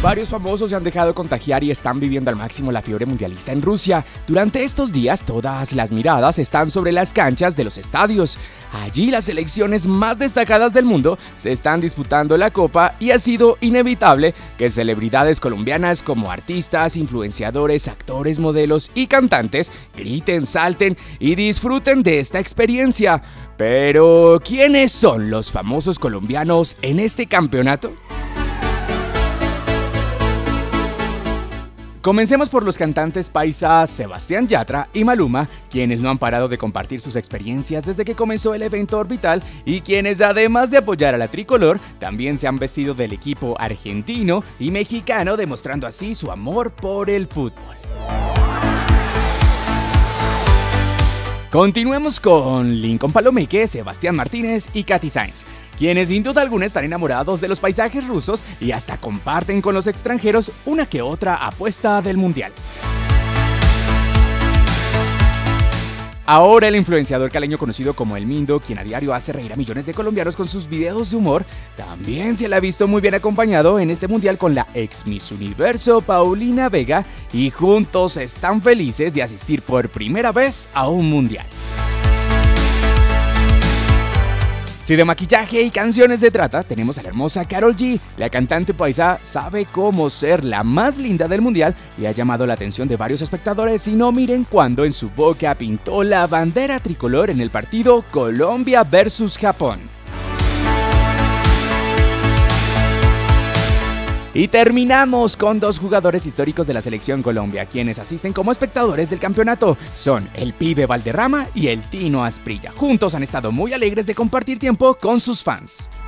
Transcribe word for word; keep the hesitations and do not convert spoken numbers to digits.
Varios famosos se han dejado contagiar y están viviendo al máximo la fiebre mundialista en Rusia. Durante estos días, todas las miradas están sobre las canchas de los estadios. Allí las selecciones más destacadas del mundo se están disputando la copa y ha sido inevitable que celebridades colombianas como artistas, influenciadores, actores, modelos y cantantes griten, salten y disfruten de esta experiencia. Pero, ¿quiénes son los famosos colombianos en este campeonato? Comencemos por los cantantes paisas Sebastián Yatra y Maluma, quienes no han parado de compartir sus experiencias desde que comenzó el evento orbital y quienes, además de apoyar a la tricolor, también se han vestido del equipo argentino y mexicano, demostrando así su amor por el fútbol. Continuemos con Lincoln Palomeque, Sebastián Martínez y Katy Sáenz, quienes sin duda alguna están enamorados de los paisajes rusos y hasta comparten con los extranjeros una que otra apuesta del mundial. Ahora el influenciador caleño conocido como El Mindo, quien a diario hace reír a millones de colombianos con sus videos de humor, también se le ha visto muy bien acompañado en este mundial con la ex Miss Universo Paulina Vega y juntos están felices de asistir por primera vez a un mundial. Si de maquillaje y canciones se trata, tenemos a la hermosa Karol G. La cantante paisa sabe cómo ser la más linda del mundial y ha llamado la atención de varios espectadores, y no miren cuando en su boca pintó la bandera tricolor en el partido Colombia versus Japón. Y terminamos con dos jugadores históricos de la selección Colombia, quienes asisten como espectadores del campeonato. Son el Pibe Valderrama y el Tino Asprilla. Juntos han estado muy alegres de compartir tiempo con sus fans.